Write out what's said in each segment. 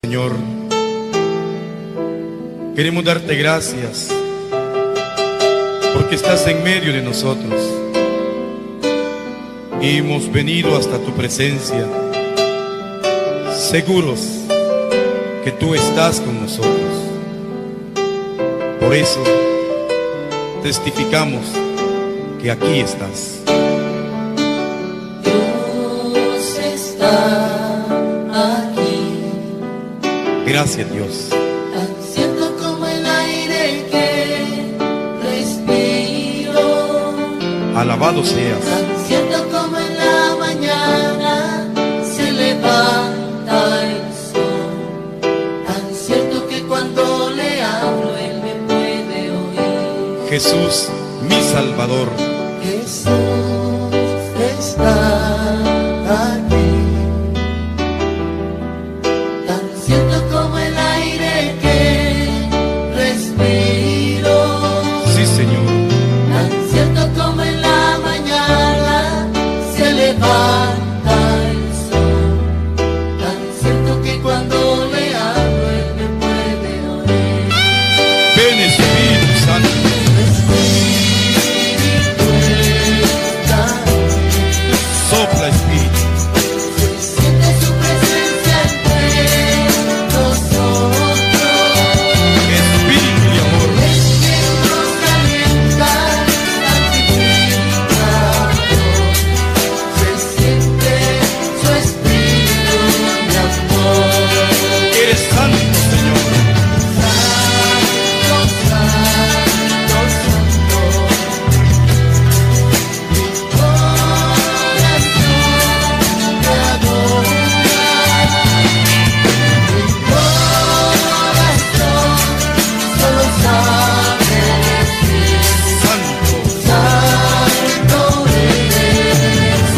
Señor, queremos darte gracias porque estás en medio de nosotros y hemos venido hasta tu presencia, seguros que tú estás con nosotros. Por eso testificamos que aquí estás. Dios está aquí. Gracias, Dios. Tan cierto como el aire que respiro. Alabado seas. Tan cierto como en la mañana se levanta el sol. Tan cierto que cuando le hablo él me puede oír. Jesús, mi Salvador. Jesús está aquí. Tan cierto como el aire que respiro. Sí, Señor. Tan cierto como en la mañana se levanta el sol. Tan cierto que cuando le hablo él me puede oír. Ven, Espíritu Santo. Sopla, Espíritu. Se siente su presencia entre nosotros. Espíritu de amor. Es quien nos calienta, santifica. Se siente su espíritu de amor. Eres santo, Señor. Santo, santo, santo. Mi corazón te adora. Mi corazón solo sabe decir: Santo. santo eres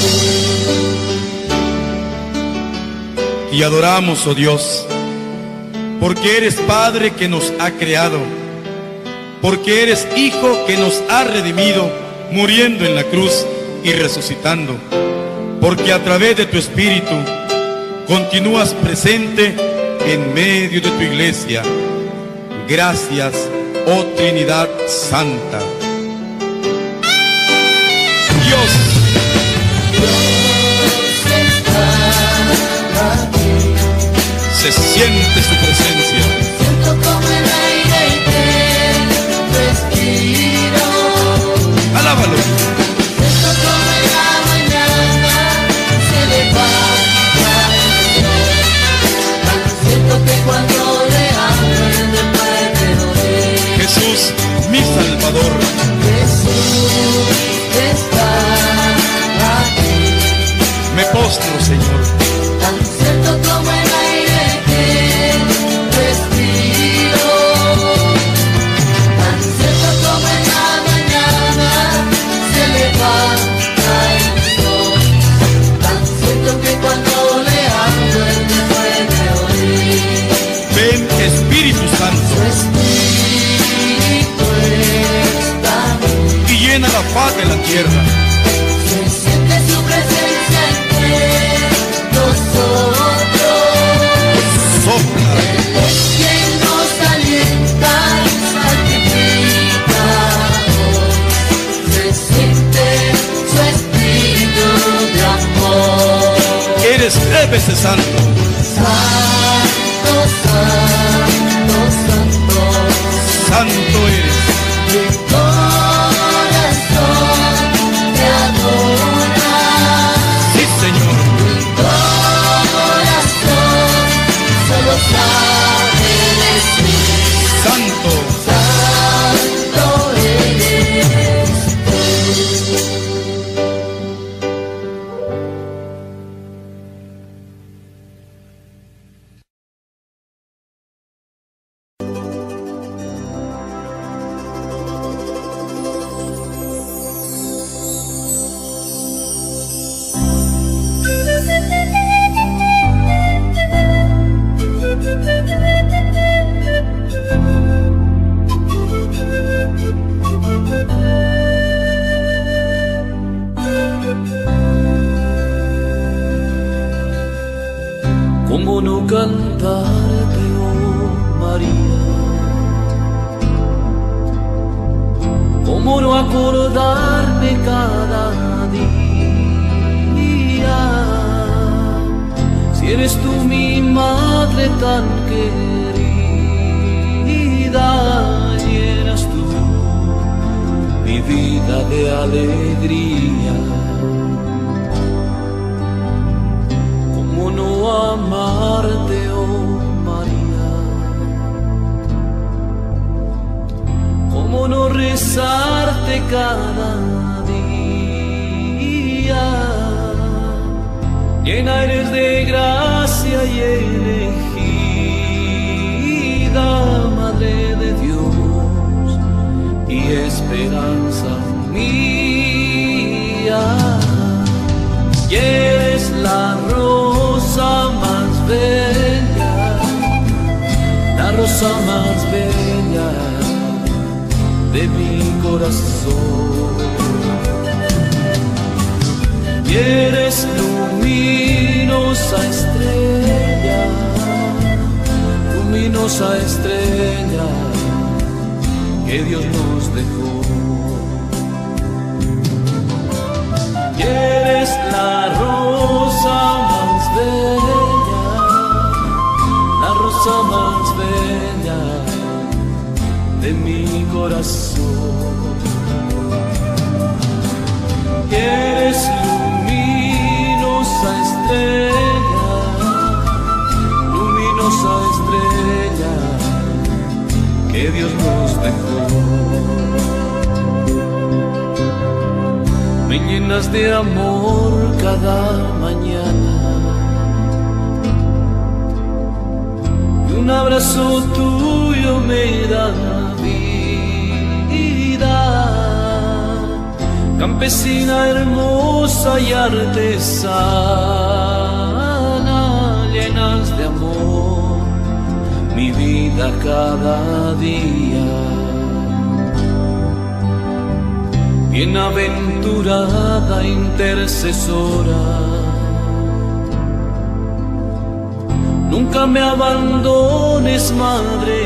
tú. Y adoramos, oh Dios, porque eres Padre que nos ha creado, porque eres Hijo que nos ha redimido, muriendo en la cruz y resucitando, porque a través de tu Espíritu continúas presente en medio de tu iglesia. Gracias, oh Trinidad Santa. Dios, Dios está aquí. se siente su presencia. Siento como el aire que respiro. Alábalo. Siento como en la mañana se levanta el sol. Tan cierto que cuando le hablo él me puede oír. Jesús, mi Salvador. Jesús está aquí. Me postro, Señor. Tan cierto como el aire que respiro. Tan cierto como en la mañana se levanta el sol. Tan cierto que cuando le hablo él me puede oír. Ven, Espíritu Su Santo, espíritu está aquí. y llena la faz de la tierra. Se siente su presencia entre nosotros. Sopla, Él es quien nos alienta y santifica. Se siente su espíritu de amor. eres 3 veces santo. Santo, santo, santo. Santo eres. Mi corazón te adora. Sí, Señor. Mi corazón solo sabe decir: Santo. santo eres tú. acordarte, oh María? ¿Cómo no acordarme cada día? Si eres tú mi madre tan querida, llenas tú mi vida de alegría. ¿Cómo no amarte, oh María? ¿Cómo no rezarte cada día? Llena eres de gracia y elegida, Madre de Dios y esperanza mía. Y eres la rosa más bella, la rosa más bella de mi corazón. Y eres luminosa estrella, luminosa estrella que Dios nos dejó. Y eres la rosa más bella, la rosa más bella de mi corazón. Y eres luminosa estrella, luminosa estrella que Dios nos dejó. Me llenas de amor cada mañana y un abrazo tuyo me da vida. Campesina hermosa y artesana, llenas de amor mi vida cada día. Bienaventurada intercesora, nunca me abandones, Madre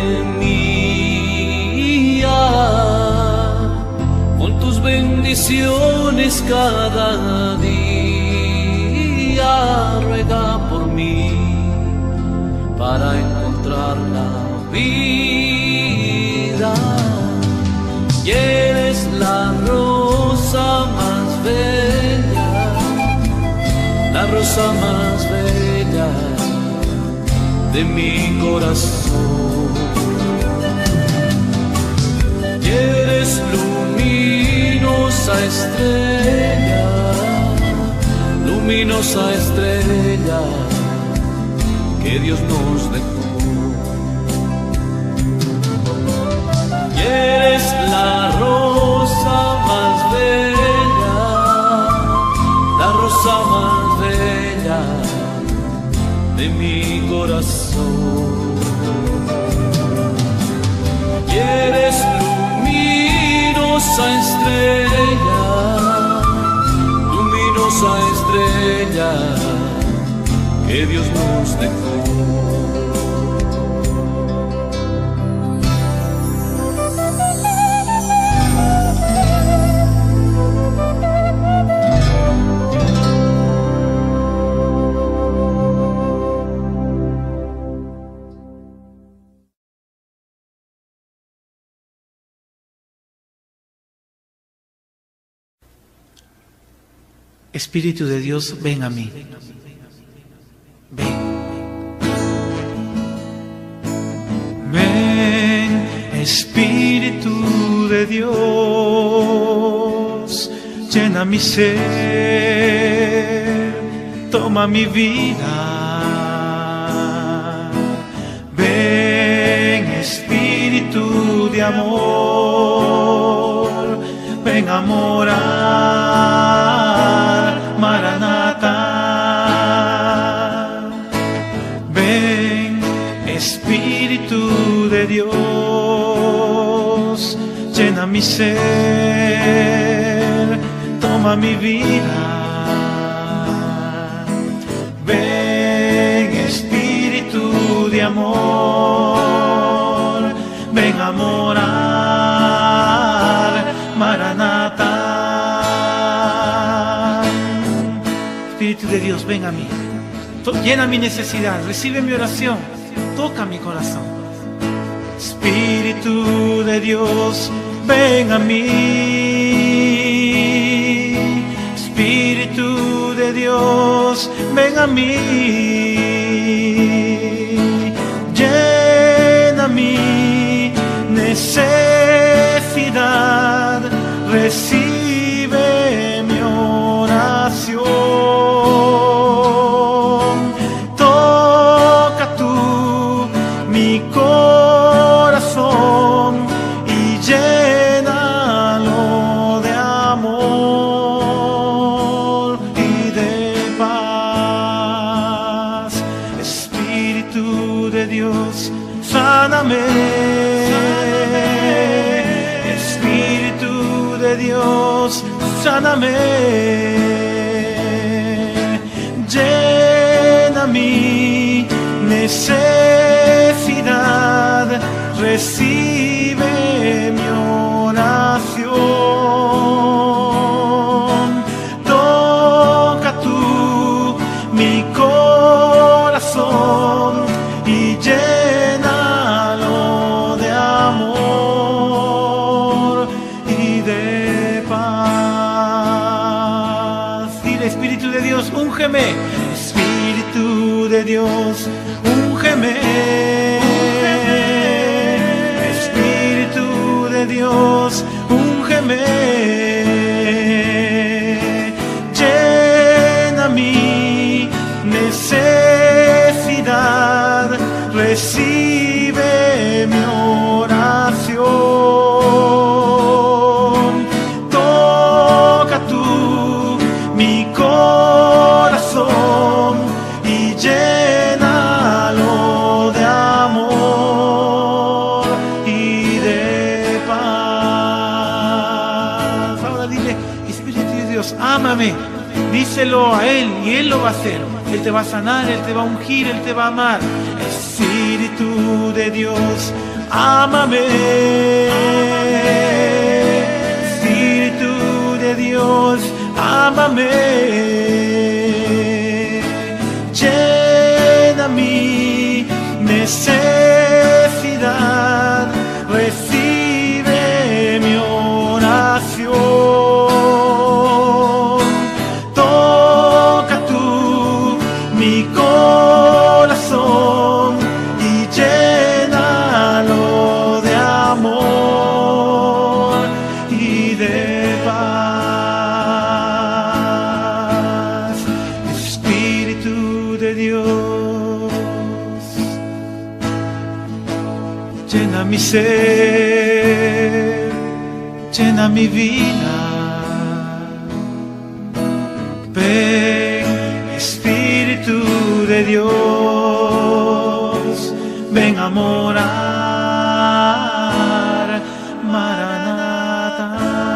mía. Con tus bendiciones cada día, ruega por mí para encontrar la vida. Y eres la rosa más bella, la rosa más bella de mi corazón. Y eres luminosa estrella, luminosa estrella que Dios nos dejó. Y eres la rosa más bella, la rosa más bella de mi corazón. Y eres luminosa estrella, luminosa estrella que Dios nos dejó. Espíritu de Dios, ven a mí. Ven. Ven, Espíritu de Dios, llena mi ser, toma mi vida. Ven, Espíritu de amor, ven a morar, Maranatha. Ven, Espíritu de Dios, llena mi ser, toma mi vida. Ven, Espíritu de amor, ven a morar, Maranatha. Espíritu de Dios, ven a mí, llena mi necesidad, recibe mi oración, toca mi corazón. Espíritu de Dios, ven a mí. Espíritu de Dios, ven a mí. Llena mi necesidad, recibe mi oración. Toca tú mi corazón y llénalo de amor y de paz. Espíritu de Dios, sáname. Espíritu de Dios, sáname. Llena mi necesidad, recibe mi oración. Toca tú mi corazón y llénalo de amor y de paz. Dile, Espíritu de Dios, úngeme. Espíritu de Dios, úngeme. Espíritu de Dios, úngeme. Llena mi necesidad, recibe mi oración. Toca tú mi corazón y llénalo de amor y de paz. Ahora dile, Espíritu de Dios, ámame. Díselo a Él y Él lo va a hacer. Él te va a sanar, Él te va a ungir, Él te va a amar. Espíritu de Dios, ámame. Espíritu de Dios, ámame. Llena mi necesidad, recibe mi oración. Toca tú mi corazón y llénalo de amor y de paz. Espíritu de Dios, llena mi ser, llena mi vida. Ven, Espíritu de Dios, ven a morar, Maranatha.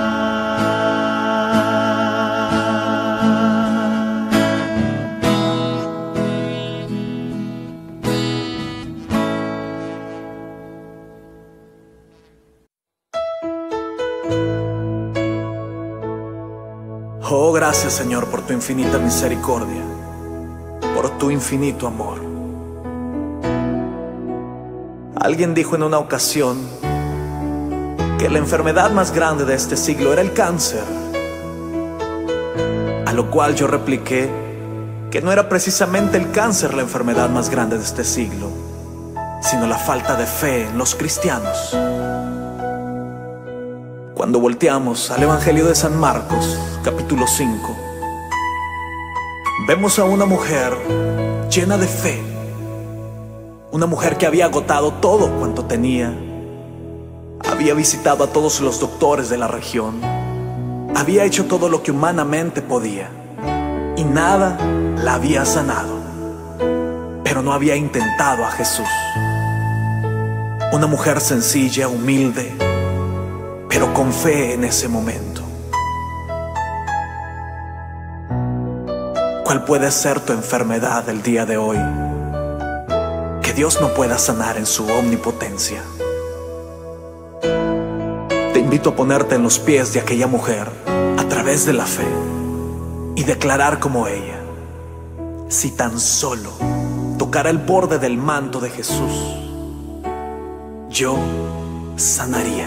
Oh, gracias, Señor, por tu infinita misericordia, por tu infinito amor. Alguien dijo en una ocasión que la enfermedad más grande de este siglo era el cáncer, a lo cual yo repliqué que no era precisamente el cáncer la enfermedad más grande de este siglo, sino la falta de fe en los cristianos. Cuando volteamos al Evangelio de San Marcos, capítulo 5, vemos a una mujer llena de fe, una mujer que había agotado todo cuanto tenía, había visitado a todos los doctores de la región, había hecho todo lo que humanamente podía y nada la había sanado, pero no había intentado a Jesús. Una mujer sencilla, humilde, pero con fe en ese momento. ¿Cuál puede ser tu enfermedad el día de hoy? Que que Dios no pueda sanar en su omnipotencia. Te invito a ponerte en los pies de aquella mujer a través de la fe y declarar como ella: si tan solo tocara el borde del manto de Jesús, yo sanaría.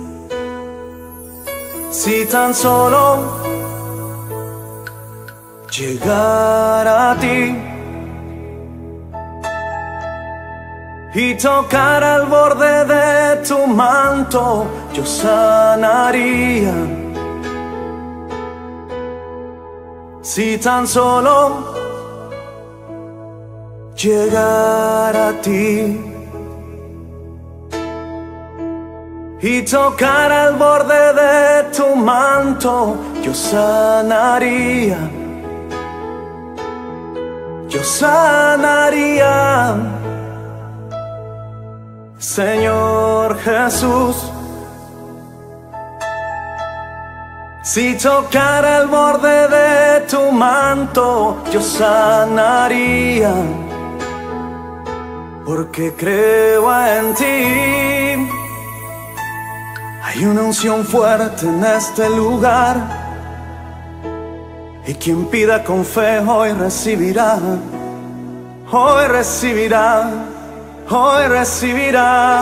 Si tan solo llegara a ti y tocara el borde de tu manto, yo sanaría. Si tan solo llegara a ti y tocara el borde de tu manto, yo sanaría. Yo sanaría. Señor Jesús, si tocara el borde de tu manto, yo sanaría, porque creo en ti. Hay una unción fuerte en este lugar, y quien pida con fe hoy recibirá, hoy recibirá, hoy recibirá.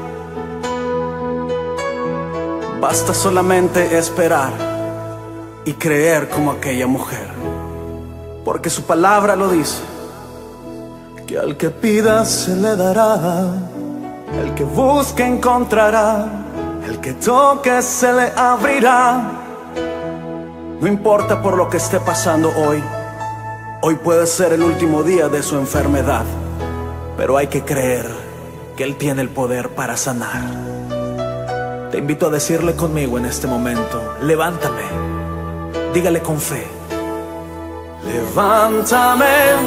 Basta solamente esperar y creer como aquella mujer, porque su palabra lo dice, que al que pida se le dará, el que busque encontrará, el que toque se le abrirá. No importa por lo que esté pasando hoy, hoy puede ser el último día de su enfermedad, pero hay que creer que Él tiene el poder para sanar. Te invito a decirle conmigo en este momento: levántame. Dígale con fe: levántame,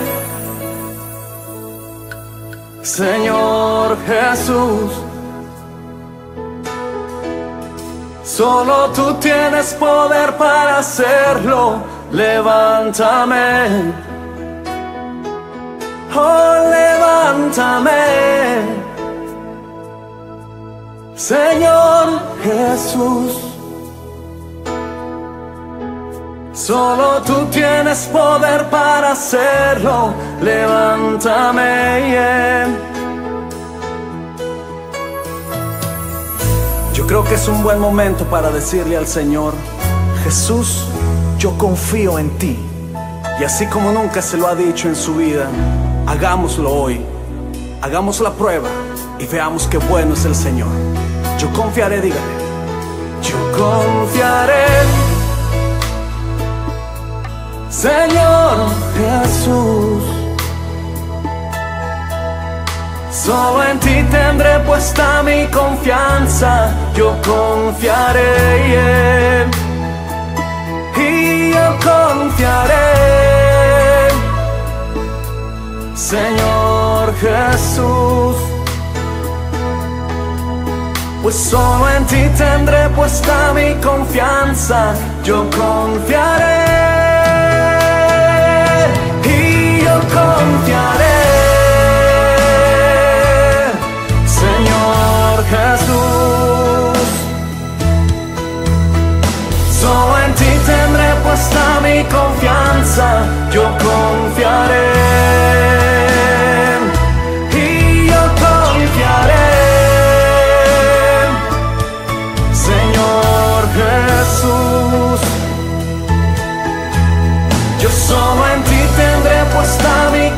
Señor Jesús. Solo tú tienes poder para hacerlo. Levántame, oh, levántame, Señor Jesús. Solo tú tienes poder para hacerlo. Levántame, yeah. Yo creo que es un buen momento para decirle al Señor: Jesús, yo confío en ti. Y así como nunca se lo ha dicho en su vida, hagámoslo hoy. Hagamos la prueba y veamos qué bueno es el Señor. Yo confiaré, dígale. Yo confiaré, Señor Jesús. Solo en ti tendré puesta mi confianza. Yo confiaré, yeah. Y yo confiaré, Señor Jesús. Pues solo en ti tendré puesta mi confianza. Yo confiaré, y yo confiaré, Señor Jesús. Solo en ti tendré puesta mi confianza. Yo confiaré, y yo confiaré, Señor Jesús. Yo solo en ti tendré puesta mi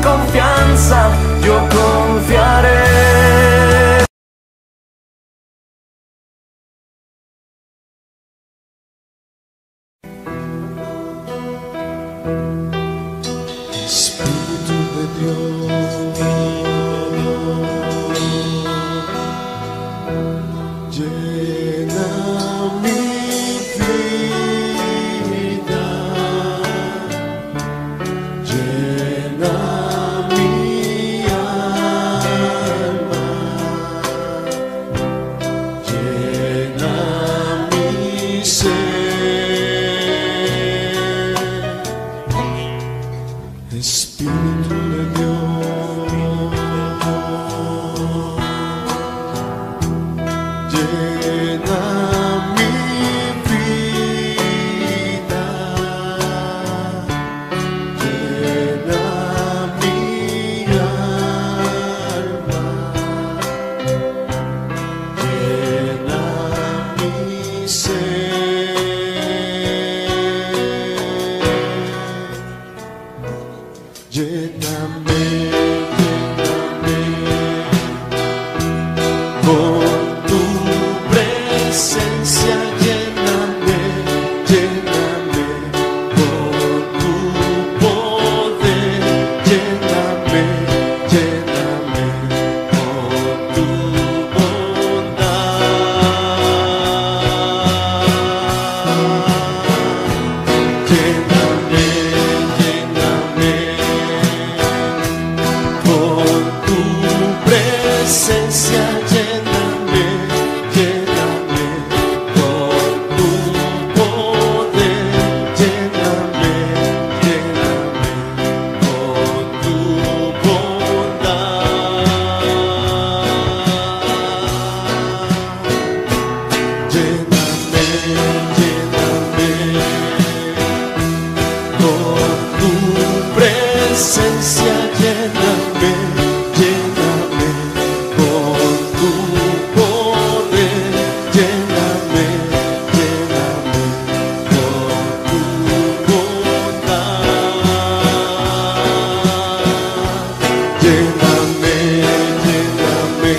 presencia, lléname, lléname con tu poder, lléname, lléname con tu bondad. Lléname, lléname con tu presencia, lléname, lléname con tu poder, lléname, lléname con tu bondad. Lléname, lléname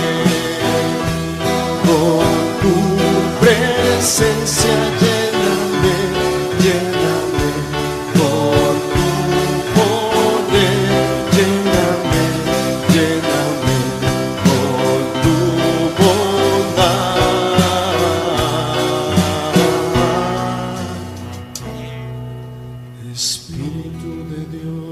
con tu presencia, lléname, lléname con tu poder, lléname, lléname con tu bondad. Espíritu de Dios.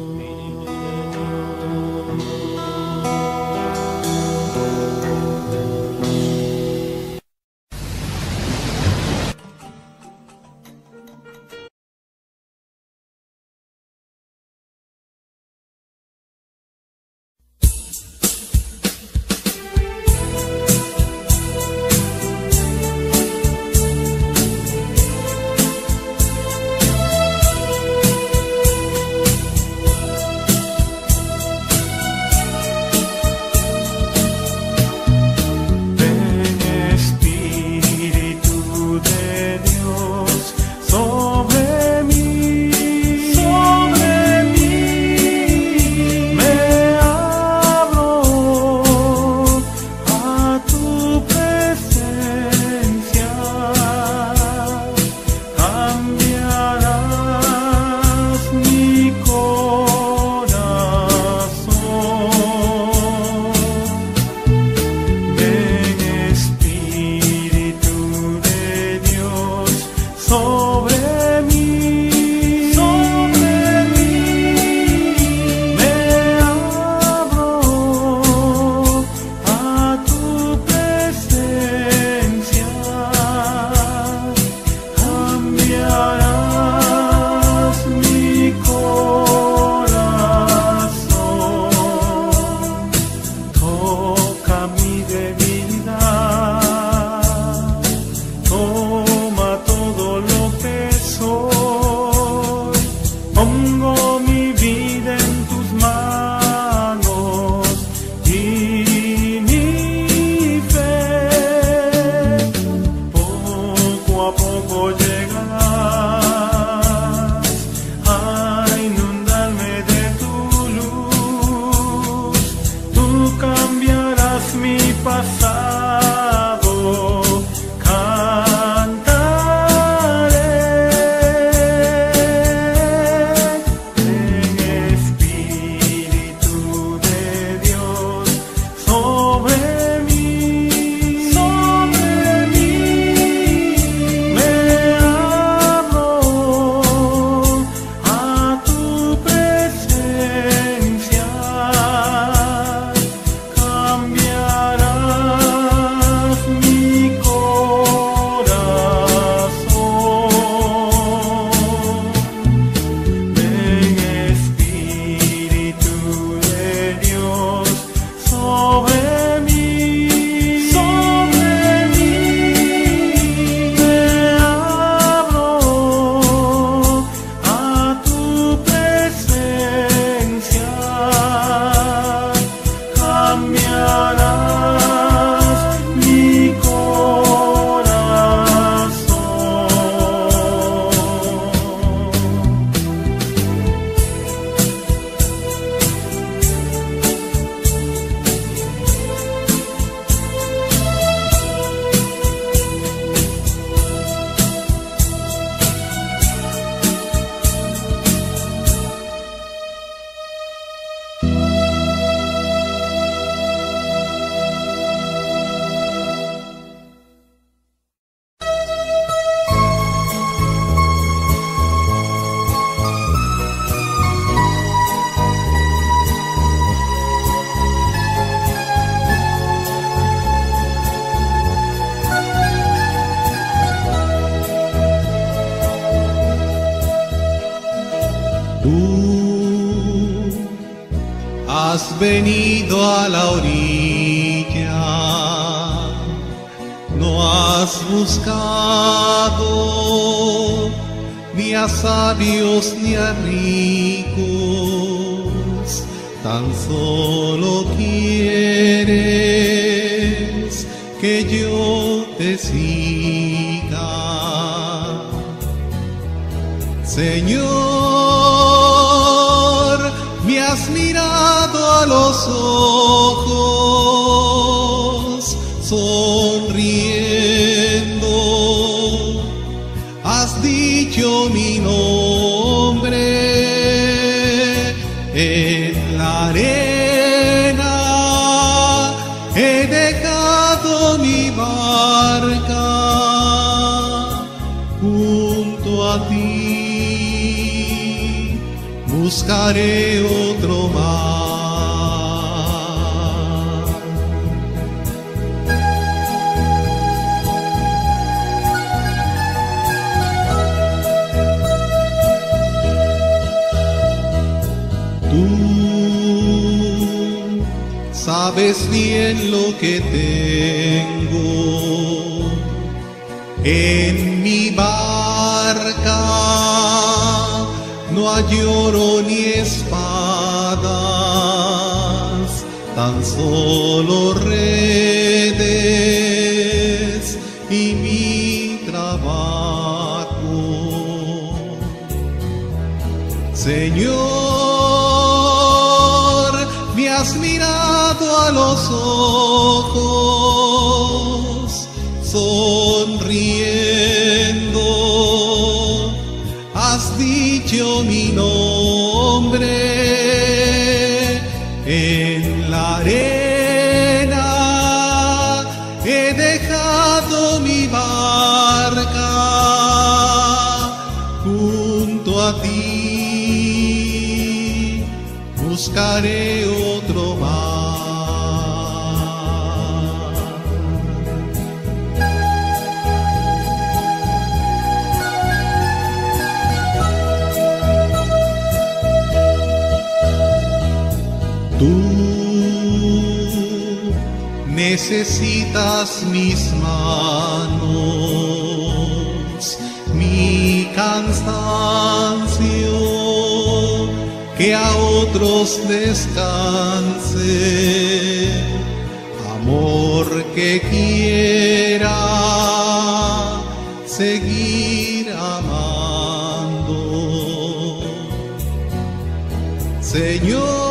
Ven Espíritu de Dios sobre mí, me abro a tu presencia, cambiarás mi corazón. Ven Espíritu de Dios sobre mí, me abro a tu presencia, cambiarás mi corazón. Toca mi debilidad, toma todo lo que soy, pongo mi vida en tus manos y mi fe poco a poco llegarás a inundarme de tu luz. Tú cambiarás mi pasado, cantaré. Ven Espíritu de Dios sobre mí, me abro a tu presencia, cambiarás venido a la orilla, no has buscado ni a sabios ni a ricos, tan solo quieres que yo te siga. Señor, me has mirado a los ojos, sonriendo, has dicho mi nombre en la arena, he dejado mi barca junto a ti. Buscaré otro mar. Tú sabes bien lo que tengo en mi barca. No hay oro ni espadas, tan solo redes y mi trabajo. Señor, me has mirado a los ojos, sonriendo, has dicho mi nombre en la arena, he dejado mi barca junto a ti, buscaré otro mar. Tú necesitas mis manos, mi cansancio, que a otros descanse, amor que quiera seguir amando. Señor,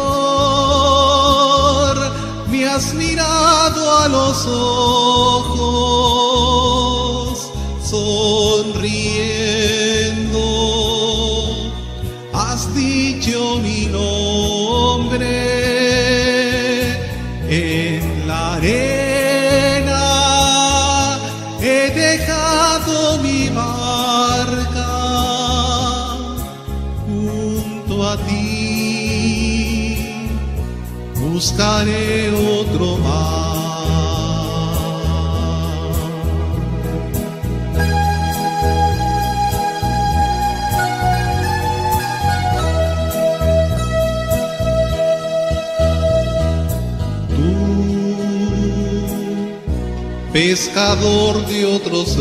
me has mirado a los ojos, sonriendo, has dicho mi nombre en la arena, he dejado mi barca junto a ti. Buscaré otro mar. Tú, pescador de otros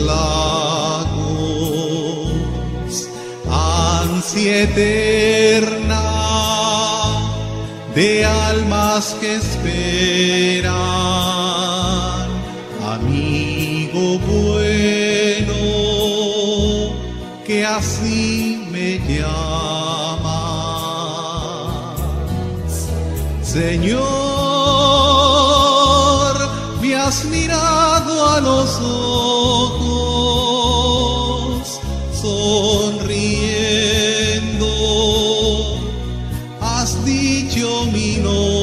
lagos, ansia eterna de almas que esperan, amigo bueno, que así me llamas. Señor, me has mirado a los ojos, sonriendo, has dicho mi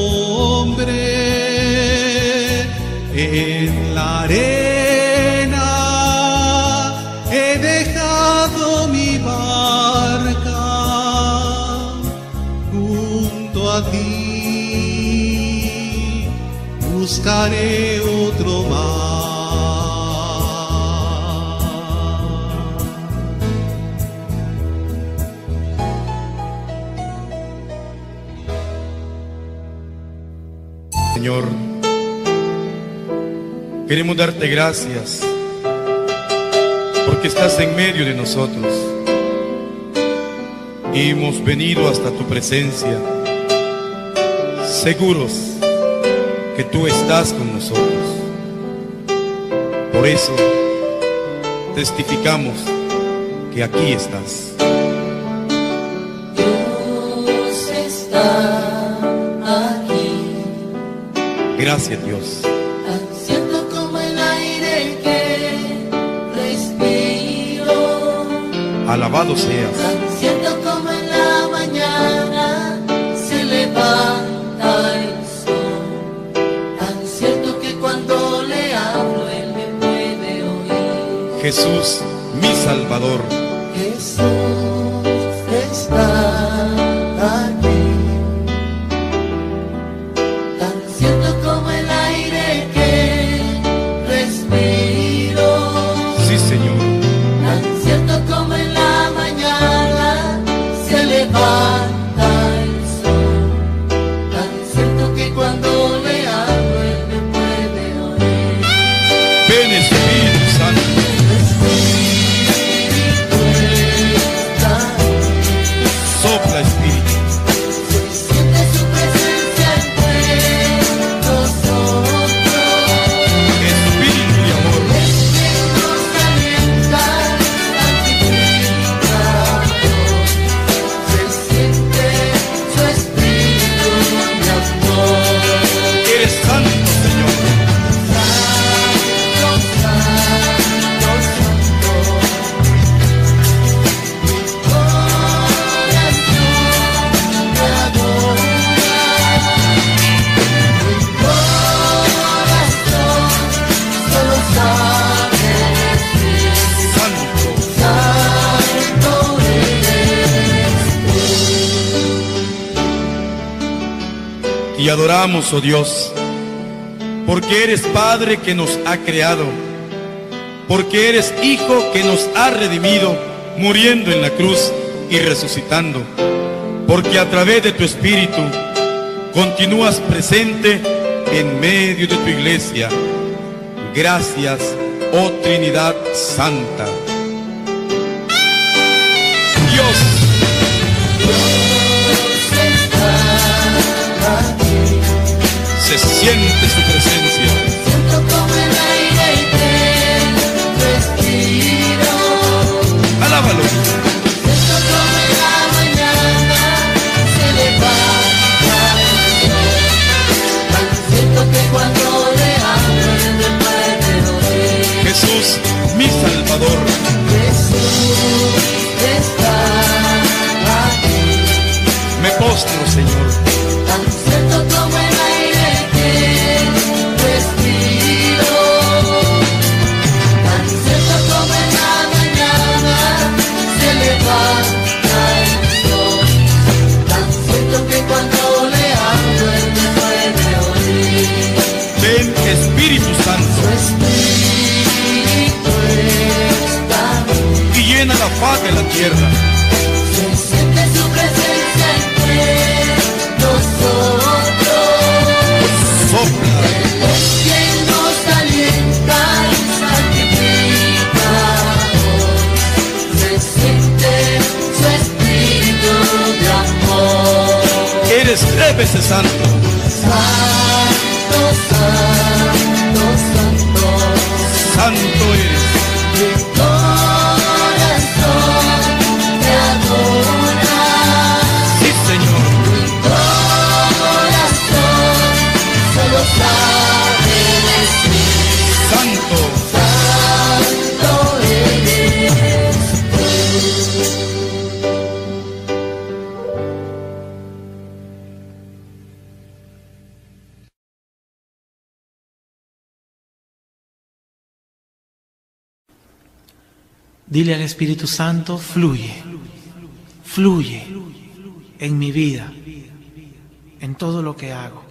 nombre en la arena, he dejado mi barca junto a ti, buscaré otro mar. Señor, queremos darte gracias porque estás en medio de nosotros y hemos venido hasta tu presencia, seguros que tú estás con nosotros. Por eso testificamos que aquí estás. Dios está aquí. Gracias, Dios. Tan cierto como el aire que respiro. Alabado seas. Tan cierto como en la mañana se levanta el sol. Tan cierto que cuando le hablo él me puede oír. Jesús, mi Salvador. Jesús está aquí. Tan cierto como el aire que respiro. Sí, Señor. Tan cierto como en la mañana se levanta el sol. Tan cierto que cuando le hablo él me puede oír. Ven, Espíritu Santo. Sopla, Espíritu. Se siente su presencia entre nosotros. Espíritu de amor. Nos alienta, santifica. Se siente su espíritu de amor. Eres santo, Señor. Santo, santo, santo. Mi corazón te adora. Mi corazón solo sabe decir Santo. santo eres. Y adoramos, oh Dios, porque eres Padre que nos ha creado, porque eres Hijo que nos ha redimido, muriendo en la cruz y resucitando, porque a través de tu Espíritu continúas presente en medio de tu iglesia. Gracias, oh Trinidad Santa. Dios, se siente su presencia. Siento como el aire que respiro. Alábalo. Siento como en la mañana se levanta el sol. Tan cierto que cuando le hablo él me puede oír. Jesús, mi Salvador. Jesús está aquí. Me postro, Señor. Tan cierto como el aire que respiro. Tan cierto como en la mañana se levanta el sol. Tan cierto que cuando le hablo él me puede oír. Ven, Espíritu Su Santo, espíritu está aquí. y llena la faz de la tierra. Se siente su presencia entre nosotros. Sopla, Él es quien nos alienta y santifica hoy. Se siente su espíritu de amor. eres 3 veces santo. Santo, santo, santo. Santo eres. Mi corazón te adora. Sí, Señor. Mi corazón solo sabe decir Santo. santo eres tú. Dile al Espíritu Santo, fluye, fluye en mi vida, en todo lo que hago.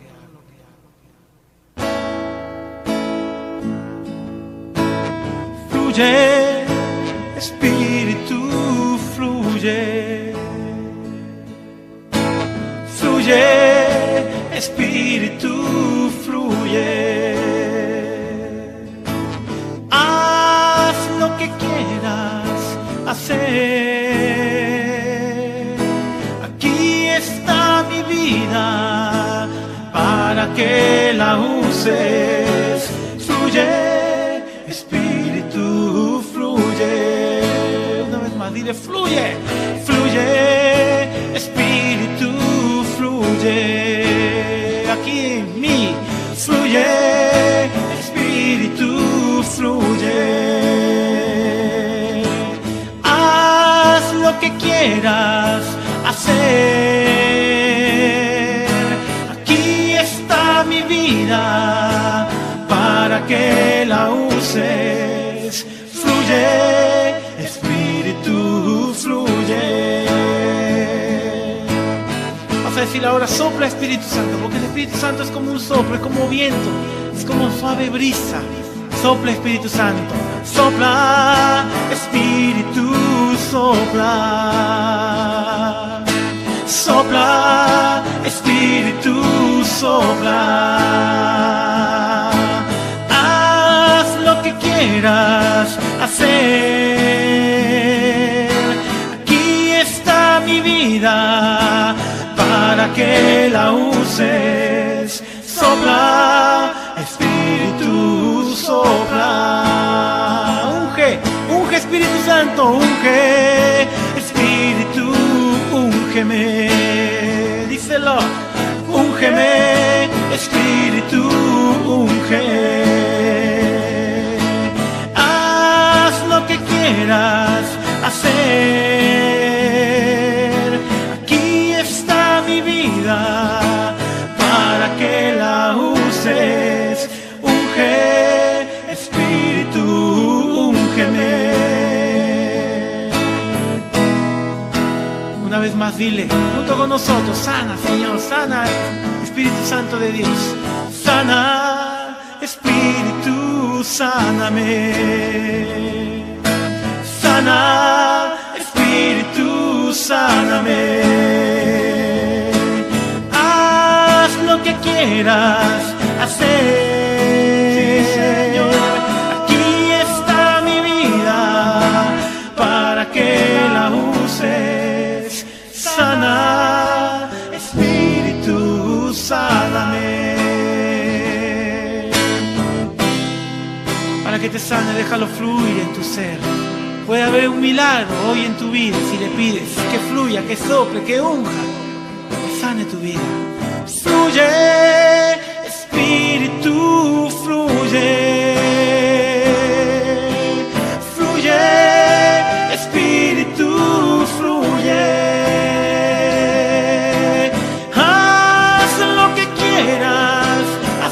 Fluye, Espíritu, fluye. Fluye, Espíritu, para que la uses. Fluye, Espíritu, fluye. Una vez más, dile fluye, fluye, Espíritu, fluye. Aquí en mí, fluye, Espíritu, fluye. Haz lo que quieras hacer. Aquí está mi vida para que la uses. Fluye, Espíritu, fluye. Vas a decir ahora, sopla Espíritu Santo, porque el Espíritu Santo es como un soplo, es como viento, es como suave brisa. Sopla Espíritu Santo, sopla Espíritu, sopla. Sopla Espíritu, sopla. Haz lo que quieras hacer. Aquí está mi vida para que la uses. Sopla Espíritu, sopla. Unge, unge Espíritu Santo, unge Espíritu, úngeme. Díselo, úngeme Espíritu, unge. Haz lo que quieras hacer. Aquí está mi vida para que la uses. Unge Espíritu, úngeme. Una vez más dile, junto con nosotros, sana Señor, sana Espíritu Santo de Dios. Sana Espíritu, sáname. Sana Espíritu, sáname. Haz lo que quieras hacer. Sí, Señor. Aquí está mi vida para que la uses. Sana Espíritu, sáname. Para que te sane, déjalo fluir en tu ser. Puede haber un milagro hoy en tu vida si le pides que fluya, que sople, que unja, que sane tu vida. Fluye, Espíritu, fluye. Fluye, Espíritu, fluye. Haz lo que quieras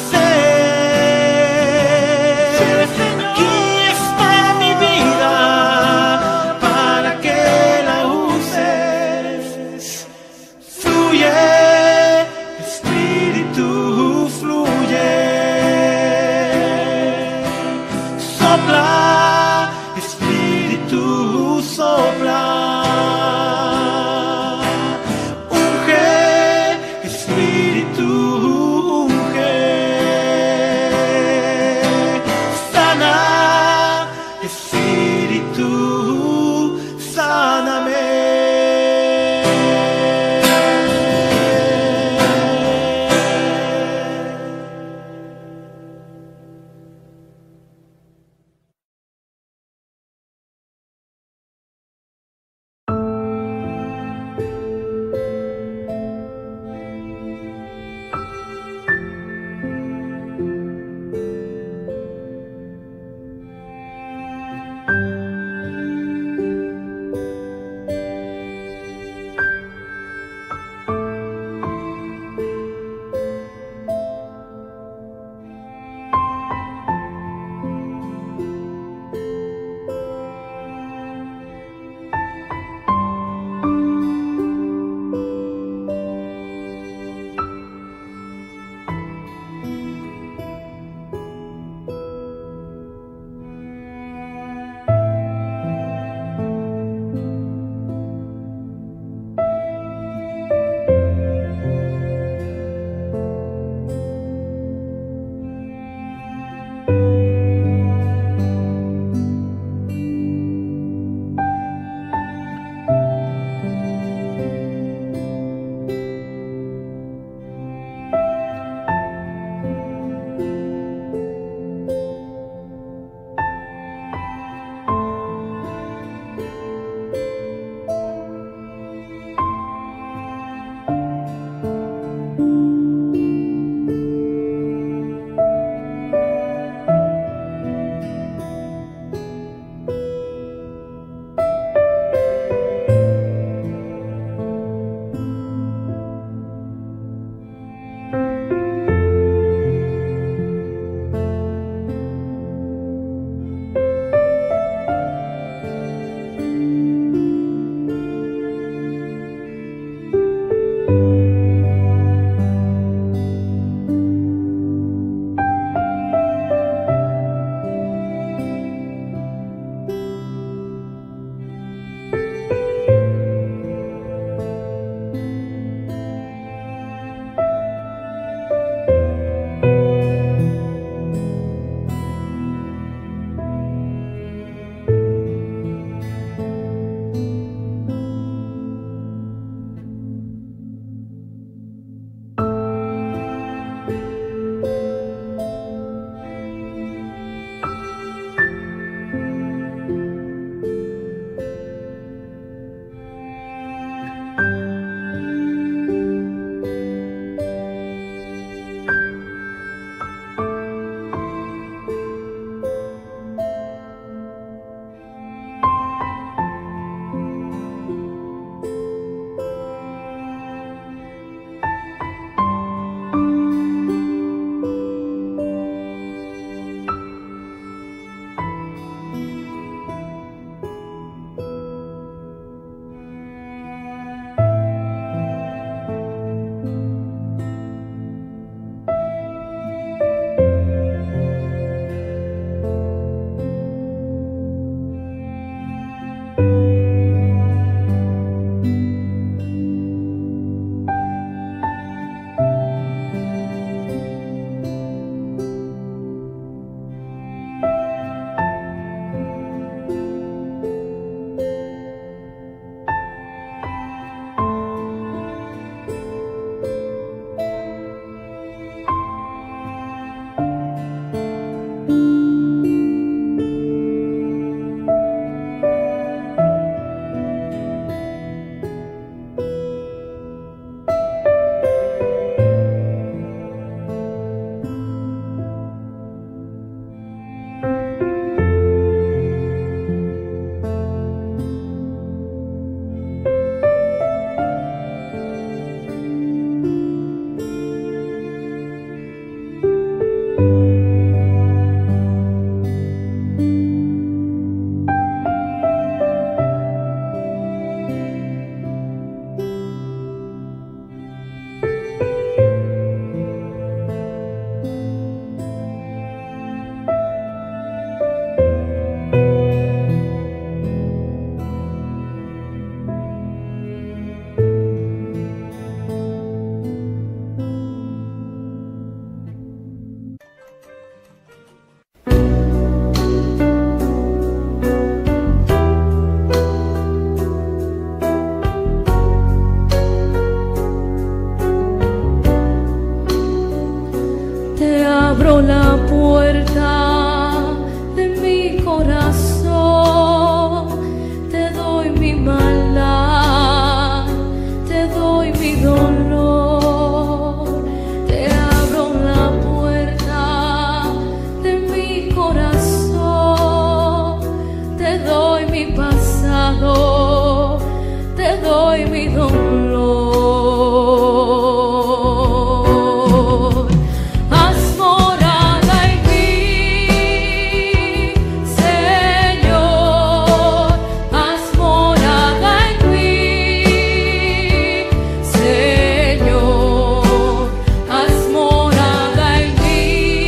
hacer. Aquí está mi vida para que la uses. Fluye, Espíritu, fluye. lado, te doy mi dolor. Haz morada en mí, Señor, haz morada en mí, Señor, haz morada en mí,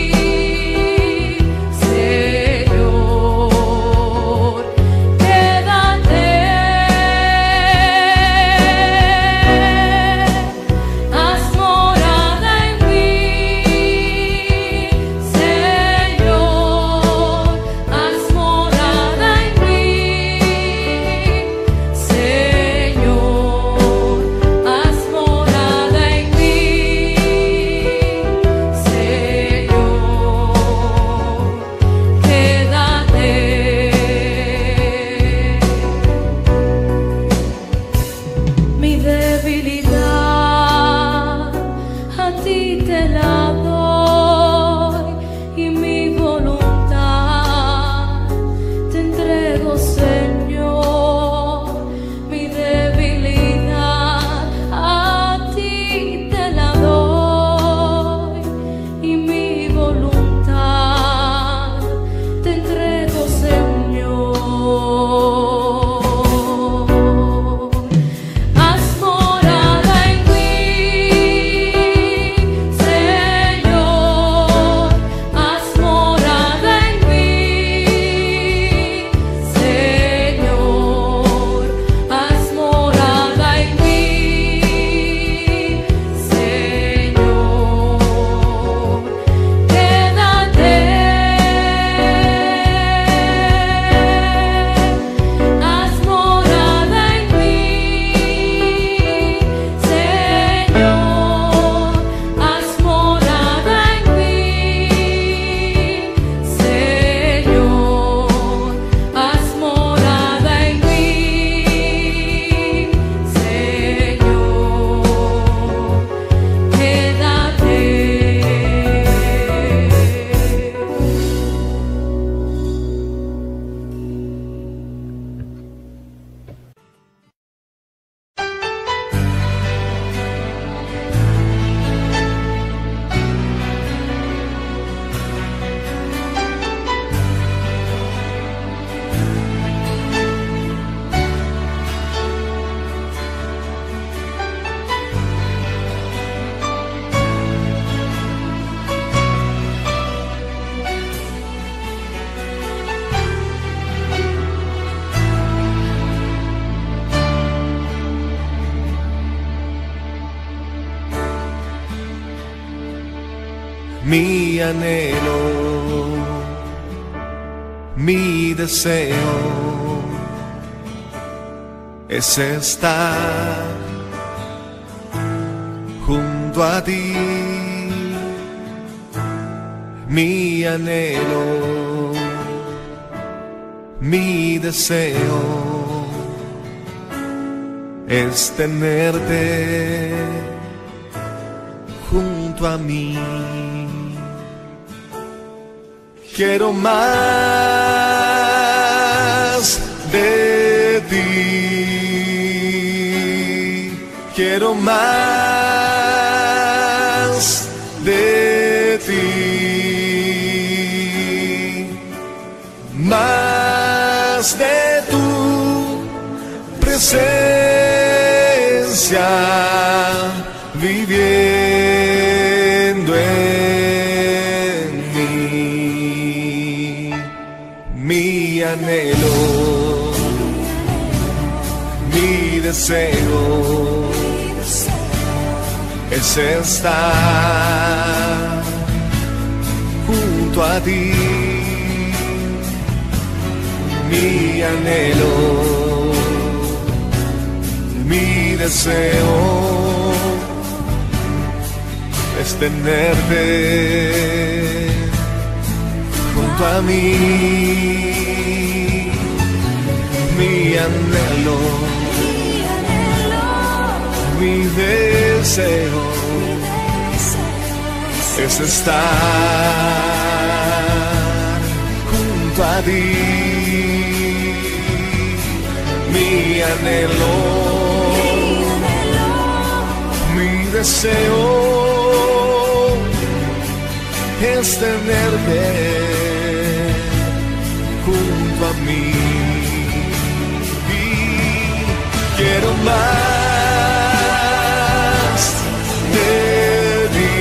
Señor, quédate. Haz morada en mí, Señor, haz morada en mí, Señor, haz morada en mí, Señor, quédate. Mi debilidad a ti te la doy y mi voluntad te entrego, Señor. Mi debilidad a ti te la doy y mi voluntad te entrego, Señor. Haz morada en mí, Señor, haz morada en mí, Señor, haz morada en mí, Señor, quédate. Haz morada en mí, Señor, haz morada en mí, Señor, haz morada en mí, Señor, quédate. Mi anhelo, mi deseo es estar junto a ti. Mi anhelo, mi deseo es tenerte junto a mí. Quiero más de ti, quiero más de ti, más de tu presencia viviendo en mí. Mi anhelo, mi deseo es estar junto a ti. Mi anhelo, mi deseo es tenerte junto a mí. Mi anhelo, mi deseo es estar junto a ti. Mi anhelo, mi deseo es tenerte junto a mí. Y quiero más de ti,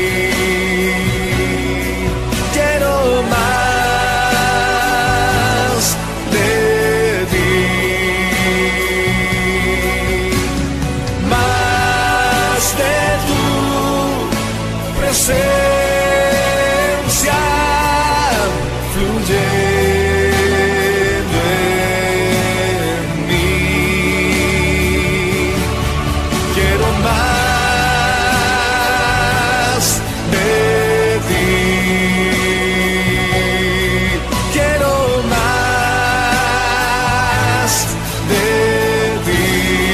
quiero más de ti, más de tu presencia fluyendo en mí. Quiero más de ti, quiero más de ti,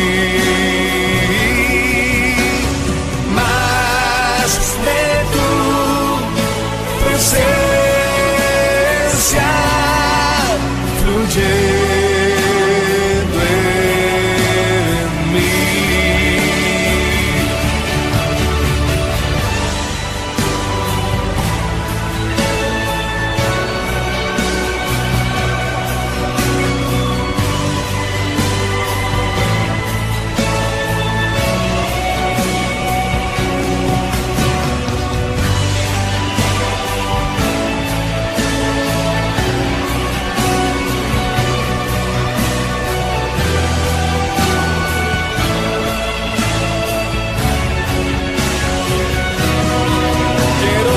más de tu presencia fluyendo en mí. Quiero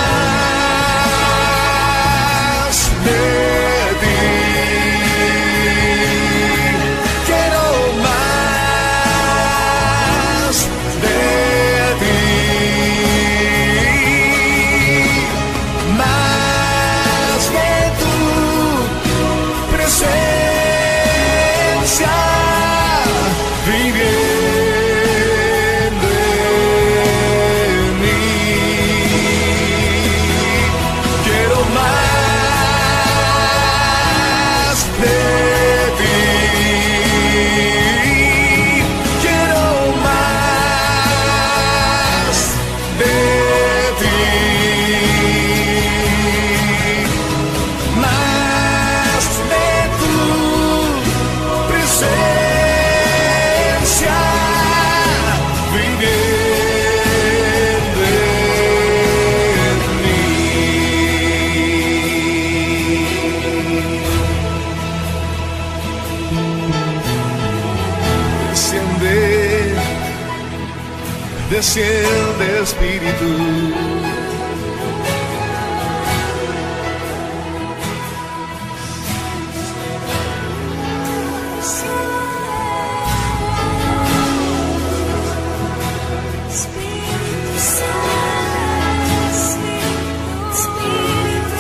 más de ti, quiero más de ti, más de tu presencia viviendo en mí. Quiero más de ti, quiero más de ti, más de tu presencia viviendo en mí. Desciende, desciende Espíritu. Espíritu Santo, Espíritu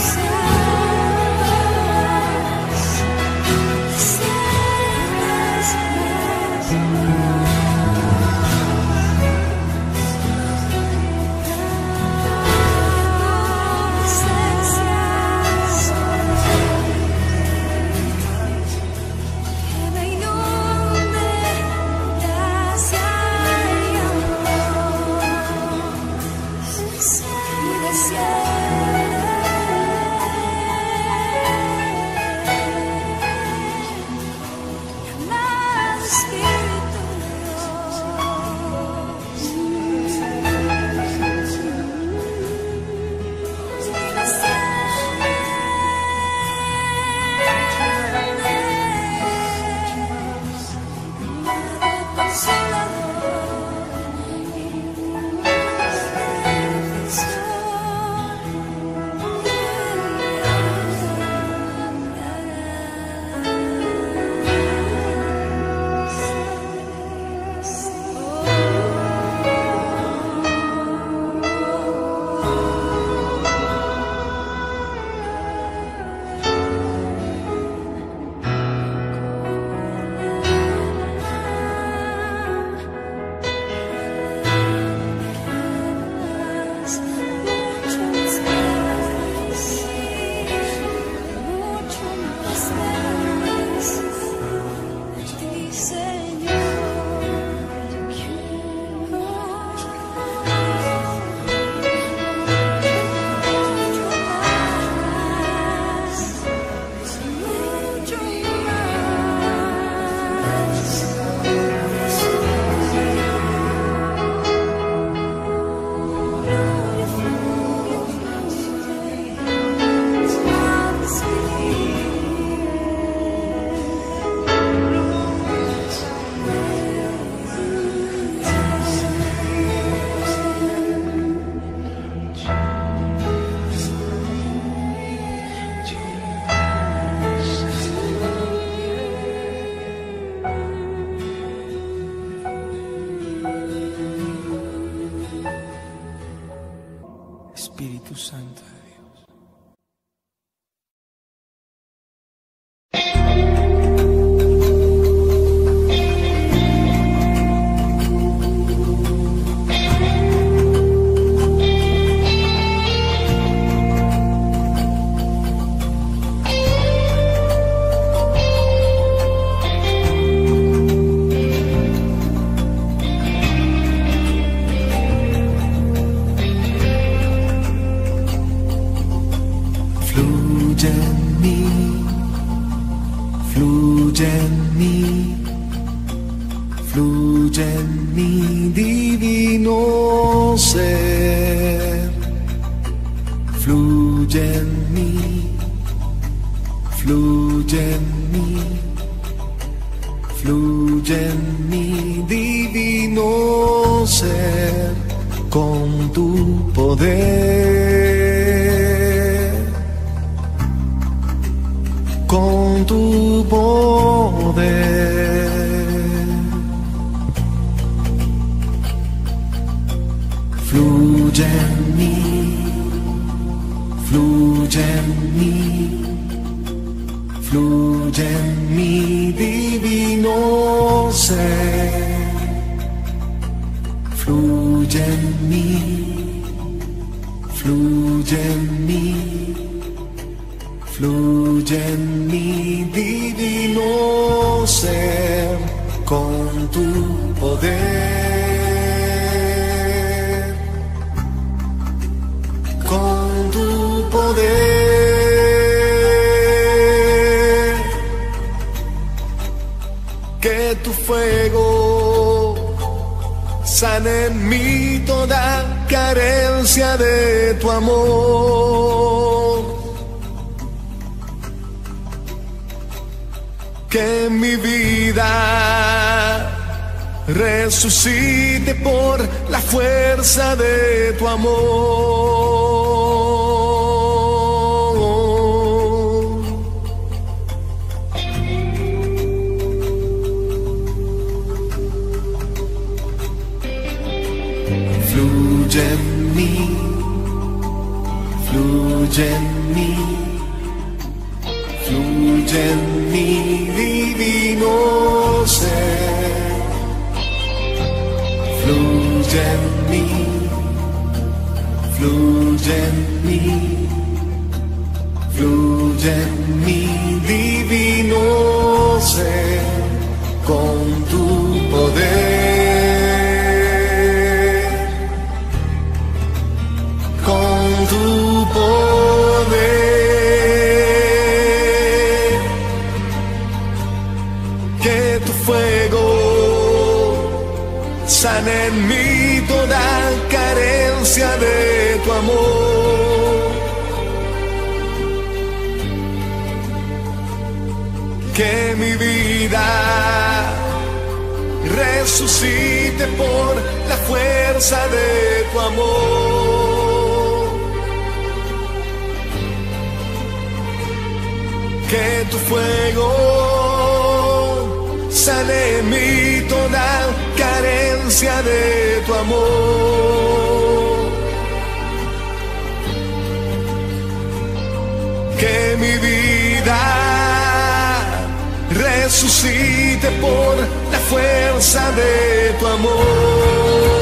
Santo, fluye en mí, fluye en mí, fluye en mi divino ser, fluye en mí, fluye en mí, fluye en mi divino ser, con tu poder, con tu poder. Fluye en mí, fluye en mí, fluye en mi divino ser, fluye en mí, fluye en mí, fluye en mi divino ser, con tu poder, con tu poder, que tu fuego sana en mí toda carencia de tu amor, que mi vida resucite por la fuerza de tu amor. Fluye en mí, fluye en mí, fluye en mi divino ser, fluye en mí, fluye en mí, fluye en mi divino ser, con tu poder, con tu poder, que tu fuego sana en mí toda carencia de tu amor, que mi vida resucite por la fuerza de tu amor, que tu fuego sane en mí toda carencia de tu amor, que mi vida resucite por la fuerza de tu amor.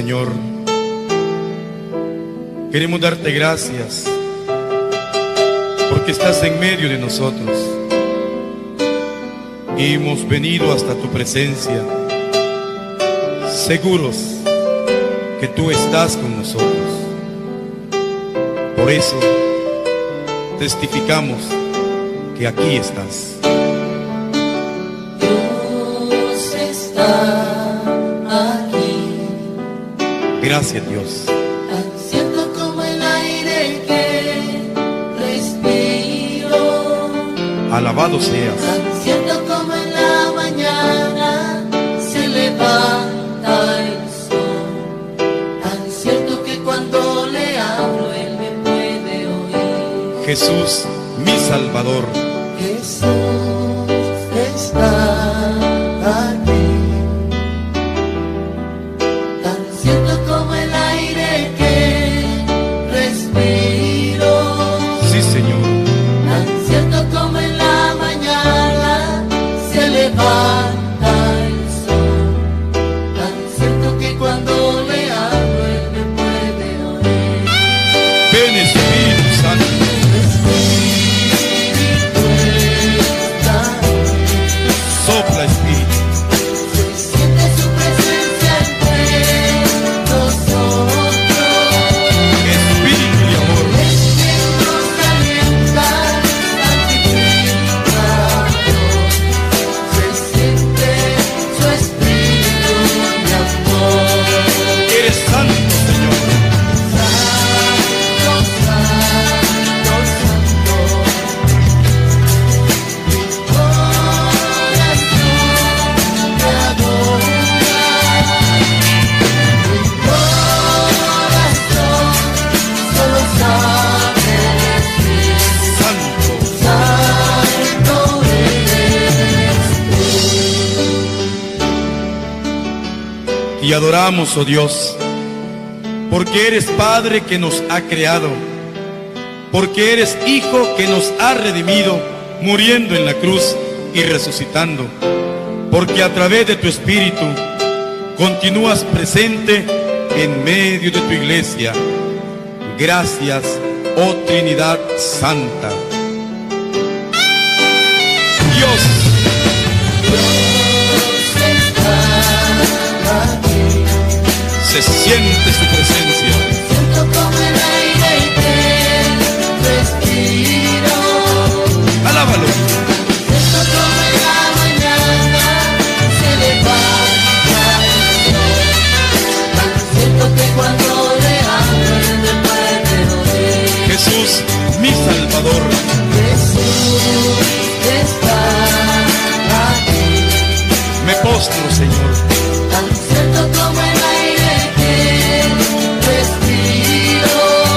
Señor, queremos darte gracias porque estás en medio de nosotros y hemos venido hasta tu presencia, seguros que tú estás con nosotros. Por eso testificamos que aquí estás. Dios está aquí. Gracias, Dios. Tan cierto como el aire que respiro. Alabado seas. Tan cierto como en la mañana se levanta el sol. Tan cierto que cuando le hablo él me puede oír. Jesús, mi Salvador. Jesús está aquí. Tan cierto como el aire que respiro. Sí, Señor. Tan cierto como en la mañana se levanta el sol. Tan cierto que cuando le hablo él me puede oír. Ven, Espíritu Santo. Sopla, Espíritu. Se siente su presencia entre nosotros. Espíritu de amor. Es quien nos alienta, santifica. Se siente su espíritu de amor. Eres santo, Señor. Santo, santo, santo. Mi corazón te adora. Mi corazón solo sabe decir: Santo. santo eres tú. Y adoramos, oh Dios, porque eres Padre que nos ha creado, porque eres Hijo que nos ha redimido, muriendo en la cruz y resucitando, porque a través de tu Espíritu continúas presente en medio de tu iglesia. Gracias, oh Trinidad Santa. Dios, se siente su presencia. Siento como el aire que respiro. Alábalo. Siento como en la mañana se levanta el sol. Tan siento que cuando le hablo él me puede oír. Jesús, mi Salvador. Jesús está aquí. Me postro, Señor. Tan cierto como el aire que respiro.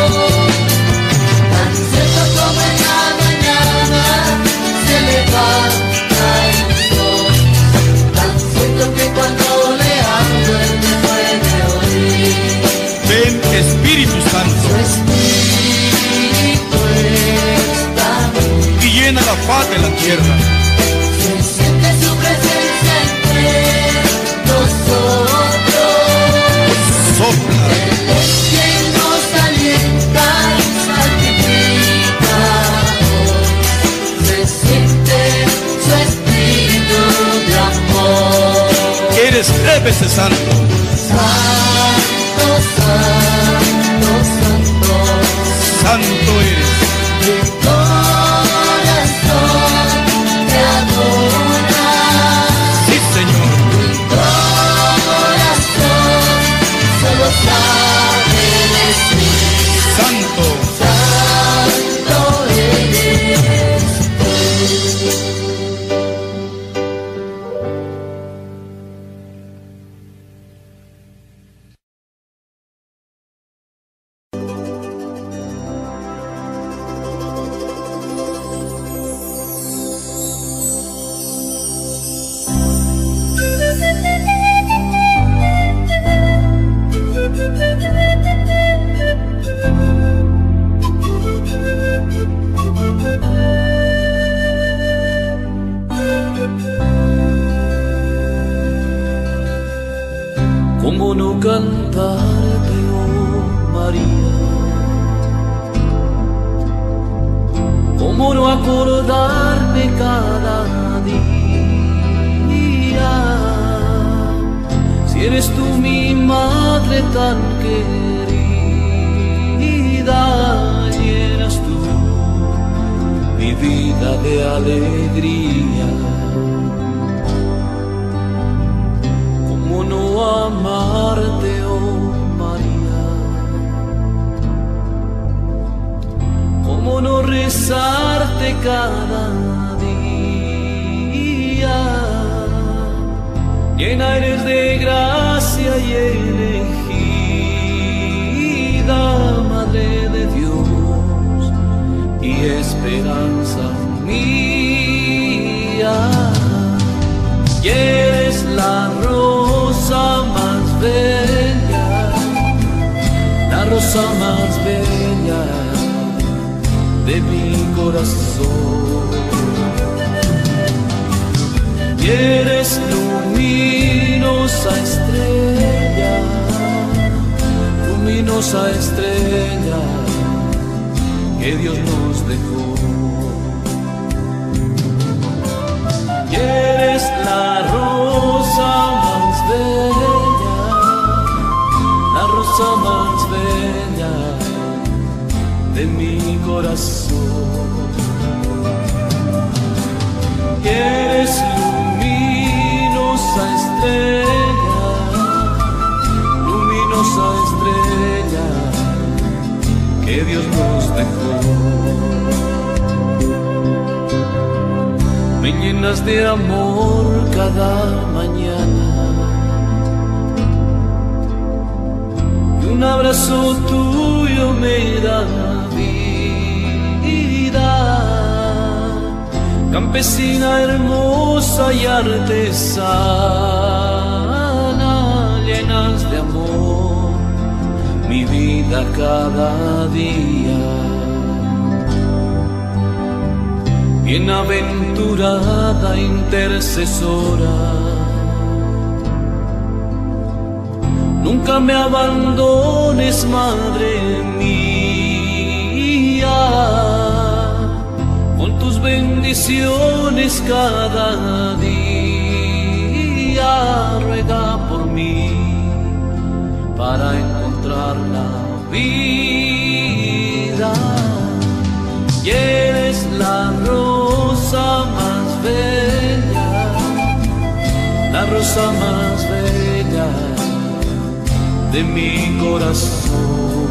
Tan cierto como en la mañana se levanta el sol. Tan cierto que cuando le hablo él me puede oír. Ven, Espíritu Santo, Su espíritu está aquí. y llena la faz de la tierra. Se siente su presencia entre nosotros. Sopla, Él es quien nos alienta y santifica hoy. Se siente su espíritu de amor. eres 3 veces santo. Santo, santo, santo. Santo eres. Mi corazón te adora. Sí, Señor. Mi corazón solo sabe decir: Santo. santo eres tú. acordarme cada día. Si eres tú mi madre tan querida, llenas tú mi vida de alegría. ¿Cómo no amarte, oh María? ¿Cómo no rezarte cada día? Llena eres de gracia y elegida, Madre de Dios y esperanza mía. Y eres la rosa más bella, la rosa más bella de mi corazón. Y eres luminosa estrella, luminosa estrella que Dios nos dejó. Y eres la rosa más bella, la rosa más bella de mi corazón. Y eres luminosa estrella, luminosa estrella que Dios nos dejó. Me llenas de amor cada mañana y un abrazo tuyo me da vida. Campesina hermosa y artesana, llenas de amor mi vida cada día. Bienaventurada intercesora, nunca me abandones, Madre mía. Con tus bendiciones cada día, ruega por mí para encontrar la vida. Y eres la rosa más bella, la rosa más bella de mi corazón.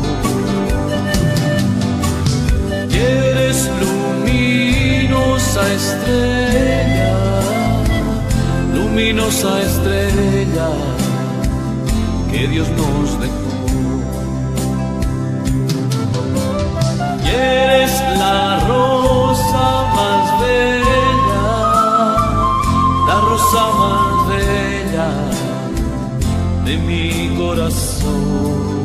Y eres luminosa estrella, luminosa estrella que Dios nos dejó. Y eres la rosa más bella, la rosa más bella de mi corazón.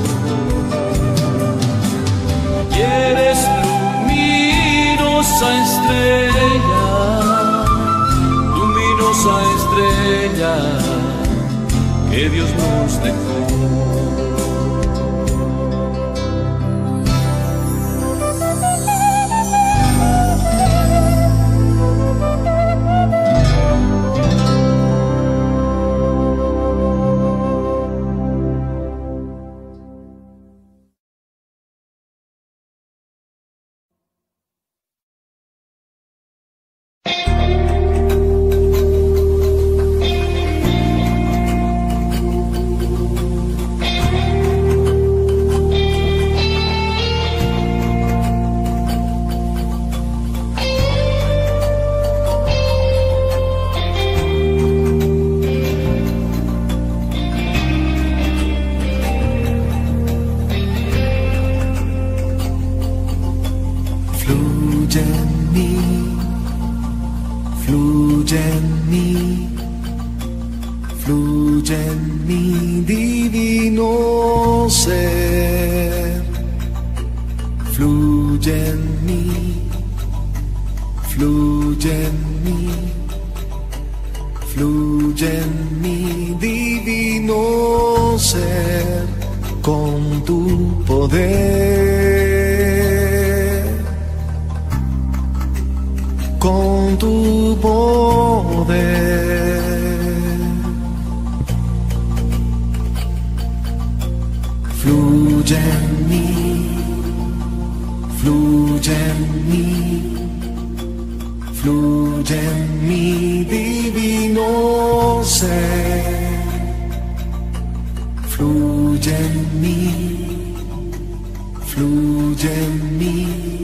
Y eres luminosa estrella, luminosa estrella que Dios nos dejó. Fluye en mi divino ser, fluye en mí, fluye en mí, fluye en mi divino ser con tu poder. con tu poder. Fluye en mí, fluye en mí, fluye en mi divino ser. Fluye en mí, fluye en mí,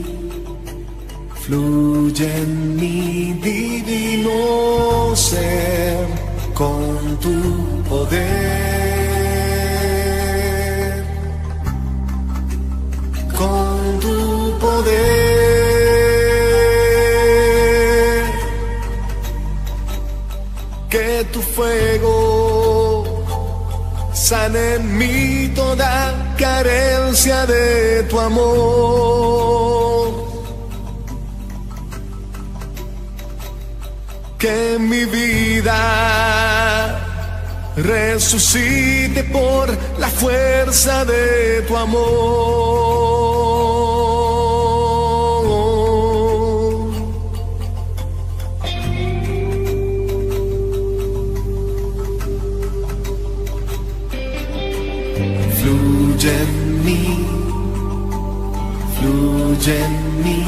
fluye en mi divino ser con tu poder, con tu poder, que tu fuego sane en mí toda carencia de tu amor. Que mi vida resucite por la fuerza de tu amor. Fluye en mí, fluye en mí,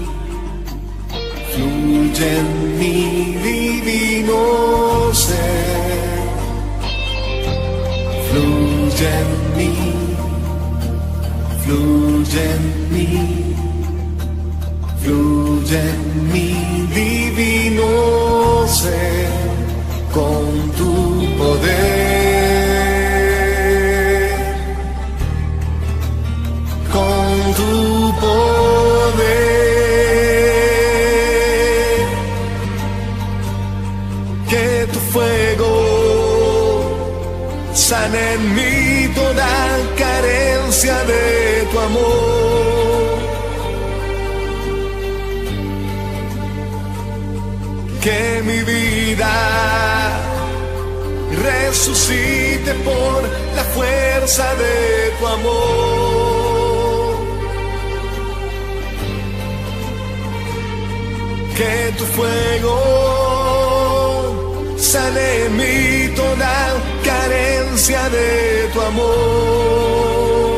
fluye en mi divino ser. Fluye en mí, fluye en mí, fluye en mi divino ser con tu poder, con tu poder, que tu fuego sane en mí toda carencia de tu amor. Que mi vida resucite por la fuerza de tu amor. Que tu fuego sane en mí toda carencia de tu amor.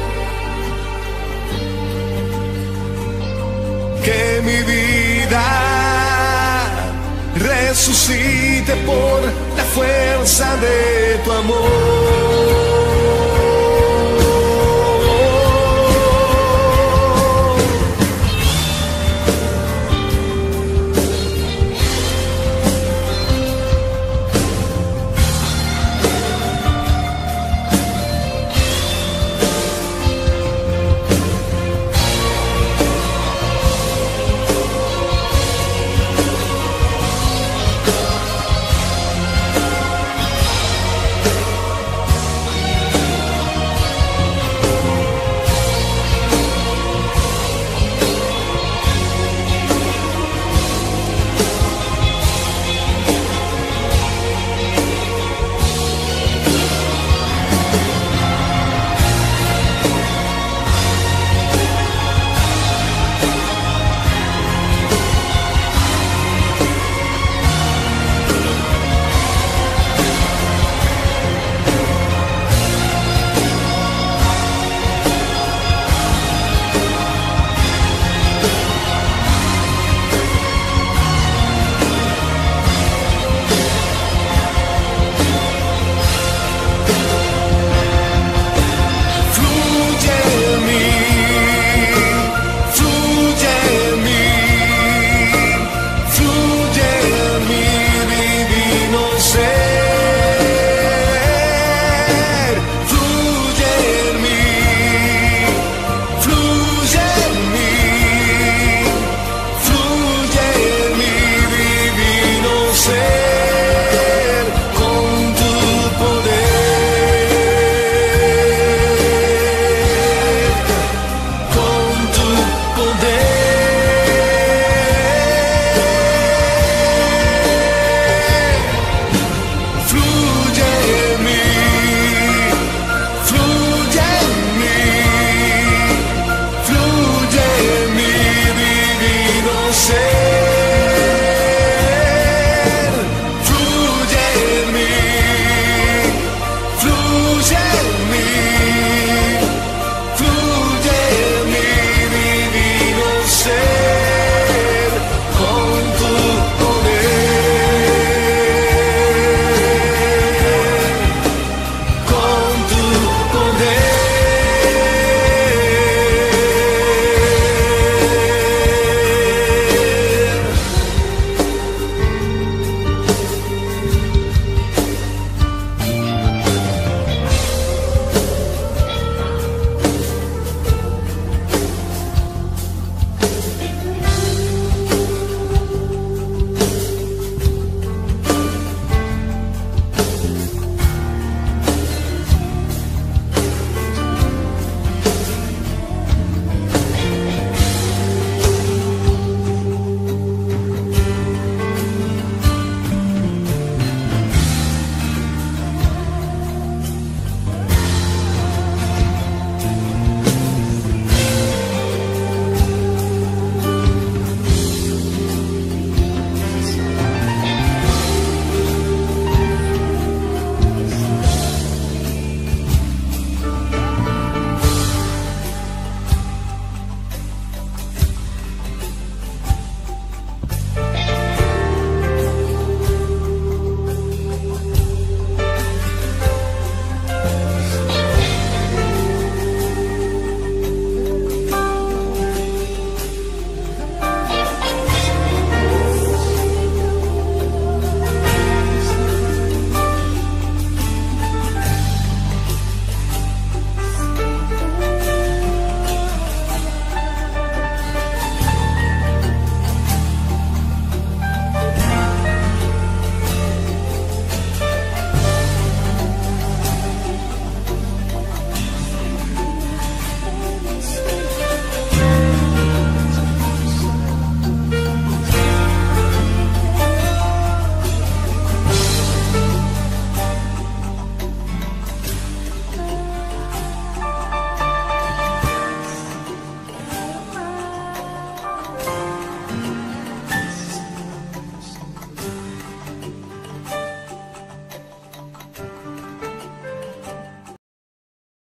Que mi vida resucite por la fuerza de tu amor.